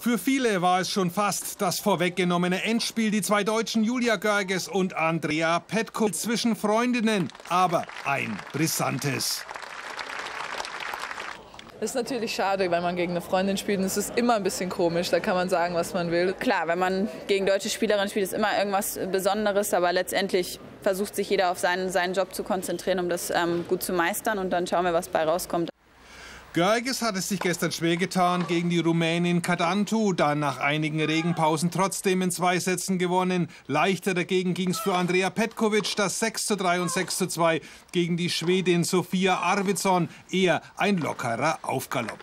Für viele war es schon fast das vorweggenommene Endspiel. Die zwei Deutschen Julia Görges und Andrea Petkovic zwischen Freundinnen. Aber ein brisantes. Das ist natürlich schade, wenn man gegen eine Freundin spielt. Und es ist immer ein bisschen komisch, da kann man sagen, was man will. Klar, wenn man gegen deutsche Spielerinnen spielt, ist immer irgendwas Besonderes. Aber letztendlich versucht sich jeder auf seinen Job zu konzentrieren, um das gut zu meistern. Und dann schauen wir, was bei rauskommt. Görges hat es sich gestern schwer getan gegen die Rumänin Cadantu, dann nach einigen Regenpausen trotzdem in 2 Sätzen gewonnen. Leichter dagegen ging es für Andrea Petkovic, das 6:3 und 6:2 gegen die Schwedin Sofia Arvidsson, eher ein lockerer Aufgalopp.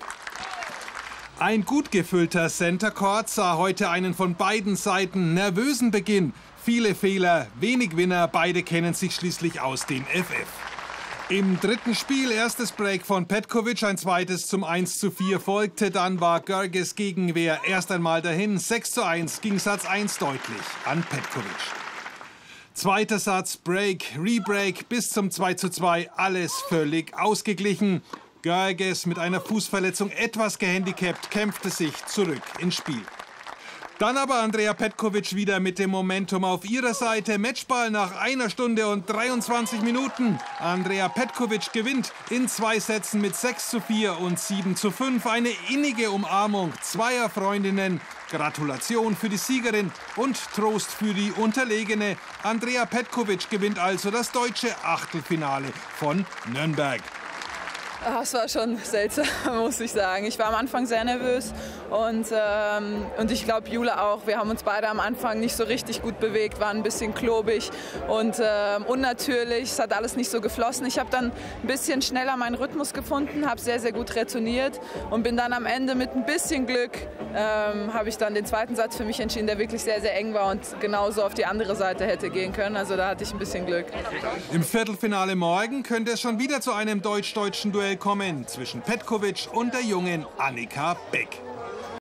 Ein gut gefüllter Center Court sah heute einen von beiden Seiten nervösen Beginn. Viele Fehler, wenig Winner, beide kennen sich schließlich aus dem FF. Im dritten Spiel erstes Break von Petkovic, ein zweites zum 1:4 folgte. Dann war Görges Gegenwehr erst einmal dahin. 6:1 ging Satz 1 deutlich an Petkovic. Zweiter Satz, Break, Rebreak bis zum 2:2, alles völlig ausgeglichen. Görges mit einer Fußverletzung etwas gehandicapt, kämpfte sich zurück ins Spiel. Dann aber Andrea Petkovic wieder mit dem Momentum auf ihrer Seite. Matchball nach 1 Stunde und 23 Minuten. Andrea Petkovic gewinnt in 2 Sätzen mit 6:4 und 7:5. Eine innige Umarmung zweier Freundinnen. Gratulation für die Siegerin und Trost für die Unterlegene. Andrea Petkovic gewinnt also das deutsche Achtelfinale von Nürnberg. Es war schon seltsam, muss ich sagen. Ich war am Anfang sehr nervös und ich glaube Jule auch. Wir haben uns beide am Anfang nicht so richtig gut bewegt, waren ein bisschen klobig und unnatürlich. Es hat alles nicht so geflossen. Ich habe dann ein bisschen schneller meinen Rhythmus gefunden, habe sehr, sehr gut retourniert und bin dann am Ende mit ein bisschen Glück, habe ich dann den zweiten Satz für mich entschieden, der wirklich sehr, sehr eng war und genauso auf die andere Seite hätte gehen können. Also da hatte ich ein bisschen Glück. Im Viertelfinale morgen könnte es schon wieder zu einem deutsch-deutschen Duell kommen zwischen Petkovic und der jungen Annika Beck.